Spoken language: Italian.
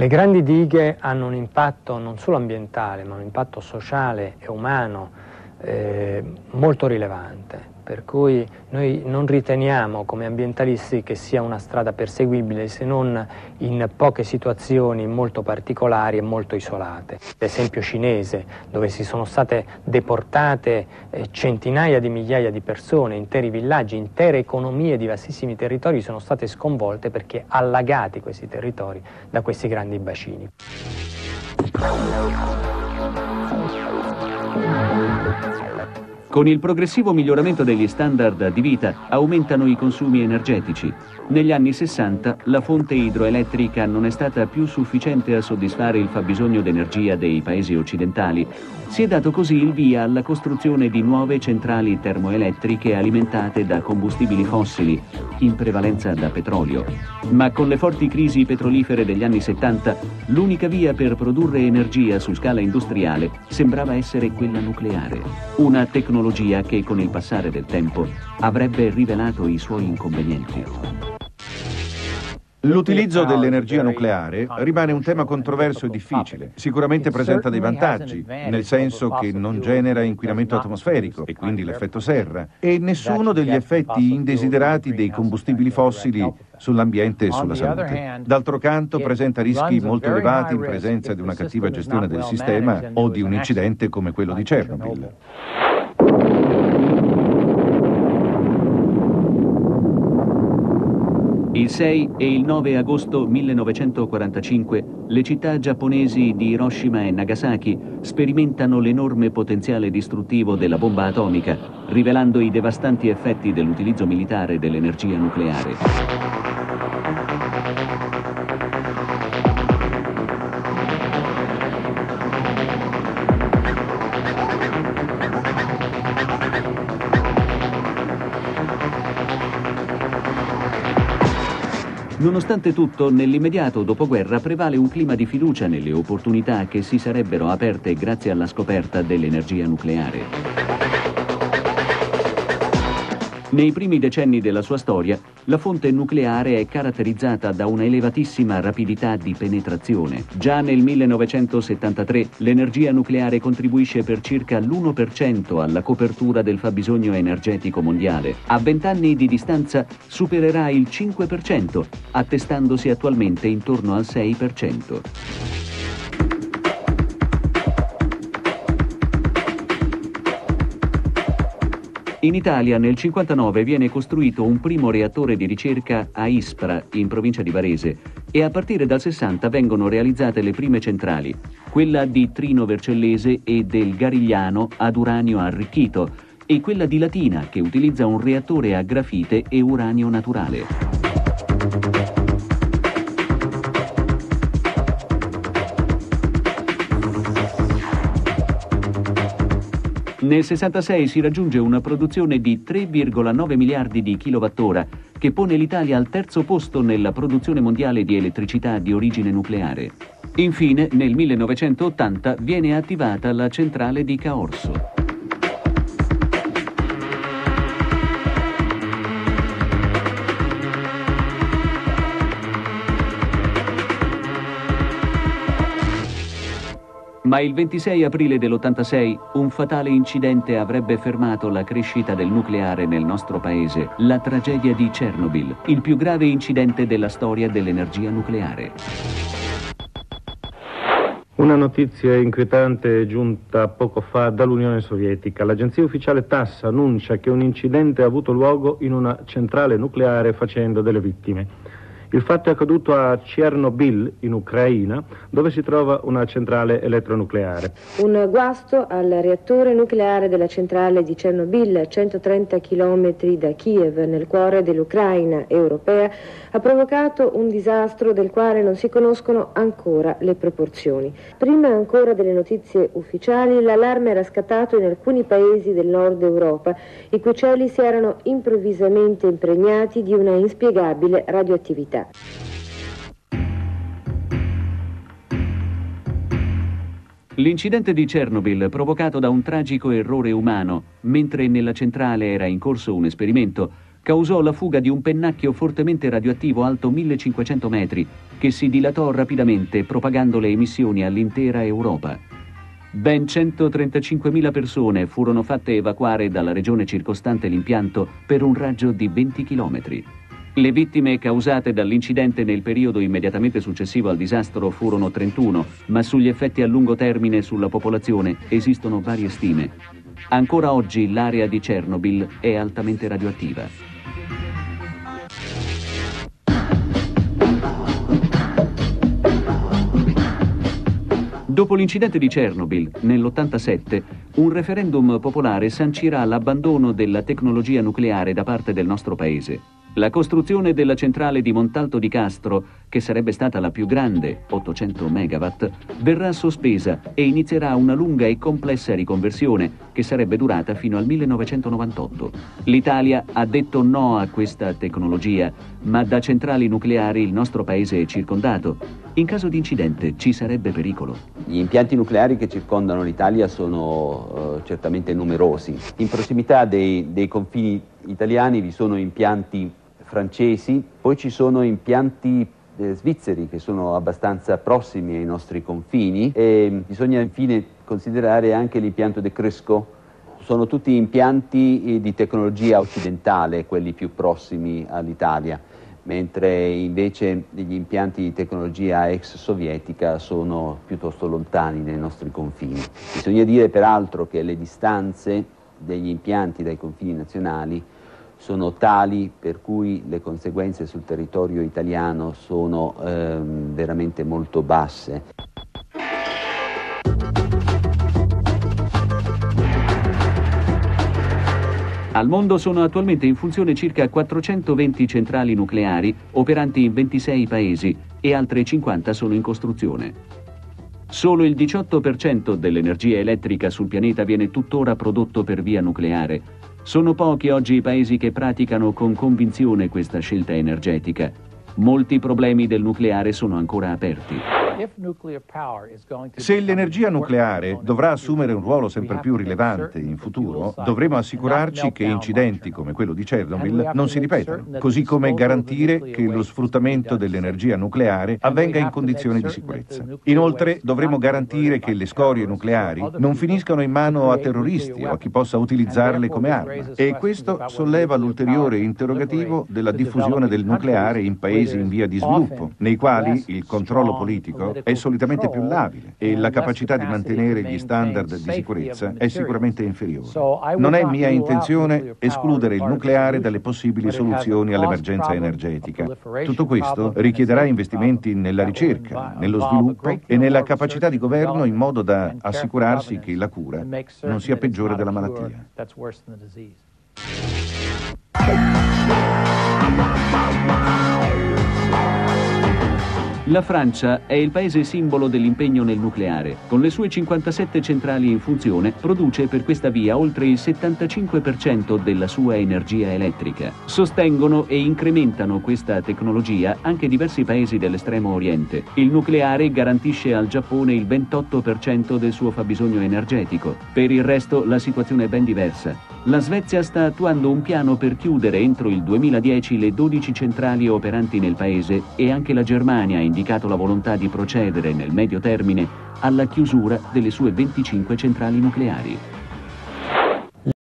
Le grandi dighe hanno un impatto non solo ambientale, ma un impatto sociale e umano molto rilevante, per cui noi non riteniamo come ambientalisti che sia una strada perseguibile se non in poche situazioni molto particolari e molto isolate. L'esempio cinese, dove si sono state deportate centinaia di migliaia di persone, interi villaggi, intere economie di vastissimi territori sono state sconvolte perché allagati questi territori da questi grandi bacini. Con il progressivo miglioramento degli standard di vita aumentano i consumi energetici. Negli anni 60 la fonte idroelettrica non è stata più sufficiente a soddisfare il fabbisogno d'energia dei paesi occidentali. Si è dato così il via alla costruzione di nuove centrali termoelettriche alimentate da combustibili fossili, in prevalenza da petrolio. Ma con le forti crisi petrolifere degli anni 70, l'unica via per produrre energia su scala industriale sembrava essere quella nucleare. Una tecnologia che con il passare del tempo avrebbe rivelato i suoi inconvenienti. L'utilizzo dell'energia nucleare rimane un tema controverso e difficile. Sicuramente presenta dei vantaggi, nel senso che non genera inquinamento atmosferico e quindi l'effetto serra, e nessuno degli effetti indesiderati dei combustibili fossili sull'ambiente e sulla salute. D'altro canto presenta rischi molto elevati in presenza di una cattiva gestione del sistema o di un incidente come quello di Chernobyl. Il 6 e il 9 agosto 1945 le città giapponesi di Hiroshima e Nagasaki sperimentano l'enorme potenziale distruttivo della bomba atomica, rivelando i devastanti effetti dell'utilizzo militare dell'energia nucleare. Nonostante tutto, nell'immediato dopoguerra prevale un clima di fiducia nelle opportunità che si sarebbero aperte grazie alla scoperta dell'energia nucleare. Nei primi decenni della sua storia, la fonte nucleare è caratterizzata da una elevatissima rapidità di penetrazione. Già nel 1973 l'energia nucleare contribuisce per circa l'1% alla copertura del fabbisogno energetico mondiale. A 20 anni di distanza supererà il 5%, attestandosi attualmente intorno al 6%. In Italia nel 1959 viene costruito un primo reattore di ricerca a Ispra, in provincia di Varese, e a partire dal 60 vengono realizzate le prime centrali, quella di Trino Vercellese e del Garigliano ad uranio arricchito, e quella di Latina, che utilizza un reattore a grafite e uranio naturale. Nel 66 si raggiunge una produzione di 3,9 miliardi di kilowattora, che pone l'Italia al terzo posto nella produzione mondiale di elettricità di origine nucleare. Infine, nel 1980 viene attivata la centrale di Caorso. Ma il 26 aprile dell'86 un fatale incidente avrebbe fermato la crescita del nucleare nel nostro paese, la tragedia di Chernobyl, il più grave incidente della storia dell'energia nucleare. Una notizia inquietante è giunta poco fa dall'Unione Sovietica. L'agenzia ufficiale TASS annuncia che un incidente ha avuto luogo in una centrale nucleare facendo delle vittime. Il fatto è accaduto a Chernobyl, in Ucraina, dove si trova una centrale elettronucleare. Un guasto al reattore nucleare della centrale di Chernobyl, a 130 km da Kiev, nel cuore dell'Ucraina europea, ha provocato un disastro del quale non si conoscono ancora le proporzioni. Prima ancora delle notizie ufficiali, l'allarme era scattato in alcuni paesi del nord Europa, i cui cieli si erano improvvisamente impregnati di una inspiegabile radioattività. L'incidente di Chernobyl, provocato da un tragico errore umano, mentre nella centrale era in corso un esperimento, causò la fuga di un pennacchio fortemente radioattivo alto 1500 metri, che si dilatò rapidamente propagando le emissioni all'intera Europa. Ben 135.000 persone furono fatte evacuare dalla regione circostante l'impianto per un raggio di 20 chilometri. Le vittime causate dall'incidente nel periodo immediatamente successivo al disastro furono 31, ma sugli effetti a lungo termine sulla popolazione esistono varie stime. Ancora oggi l'area di Chernobyl è altamente radioattiva. Dopo l'incidente di Chernobyl, nell'87, un referendum popolare sancirà l'abbandono della tecnologia nucleare da parte del nostro paese. La costruzione della centrale di Montalto di Castro, che sarebbe stata la più grande, 800 megawatt, verrà sospesa e inizierà una lunga e complessa riconversione che sarebbe durata fino al 1998. L'Italia ha detto no a questa tecnologia, ma da centrali nucleari il nostro paese è circondato. In caso di incidente ci sarebbe pericolo. Gli impianti nucleari che circondano l'Italia sono certamente numerosi. In prossimità dei confini italiani vi sono impianti francesi, poi ci sono impianti svizzeri che sono abbastanza prossimi ai nostri confini e bisogna infine considerare anche l'impianto de Cresco. Sono tutti impianti di tecnologia occidentale, quelli più prossimi all'Italia, mentre invece gli impianti di tecnologia ex sovietica sono piuttosto lontani dai nostri confini. Bisogna dire peraltro che le distanze degli impianti dai confini nazionali sono tali per cui le conseguenze sul territorio italiano sono veramente molto basse. Al mondo sono attualmente in funzione circa 420 centrali nucleari operanti in 26 paesi e altre 50 sono in costruzione. Solo il 18% dell'energia elettrica sul pianeta viene tuttora prodotto per via nucleare. Sono pochi oggi i paesi che praticano con convinzione questa scelta energetica. Molti problemi del nucleare sono ancora aperti. Se l'energia nucleare dovrà assumere un ruolo sempre più rilevante in futuro, dovremo assicurarci che incidenti come quello di Chernobyl non si ripetano, così come garantire che lo sfruttamento dell'energia nucleare avvenga in condizioni di sicurezza. Inoltre dovremo garantire che le scorie nucleari non finiscano in mano a terroristi o a chi possa utilizzarle come arma. E questo solleva l'ulteriore interrogativo della diffusione del nucleare in paesi in via di sviluppo, nei quali il controllo politico è solitamente più labile e la capacità di mantenere gli standard di sicurezza è sicuramente inferiore. Non è mia intenzione escludere il nucleare dalle possibili soluzioni all'emergenza energetica. Tutto questo richiederà investimenti nella ricerca, nello sviluppo e nella capacità di governo in modo da assicurarsi che la cura non sia peggiore della malattia. La Francia è il paese simbolo dell'impegno nel nucleare. Con le sue 57 centrali in funzione, produce per questa via oltre il 75% della sua energia elettrica. Sostengono e incrementano questa tecnologia anche diversi paesi dell'estremo oriente. Il nucleare garantisce al Giappone il 28% del suo fabbisogno energetico. Per il resto la situazione è ben diversa. La Svezia sta attuando un piano per chiudere entro il 2010 le 12 centrali operanti nel paese e anche la Germania ha indicato la volontà di procedere nel medio termine alla chiusura delle sue 25 centrali nucleari.